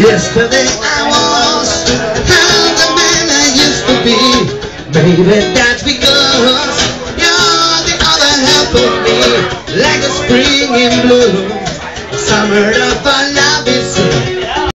Yesterday I was how the man I used to be. Maybe that's because you're the other half of me. Like a spring in bloom, summer of our life.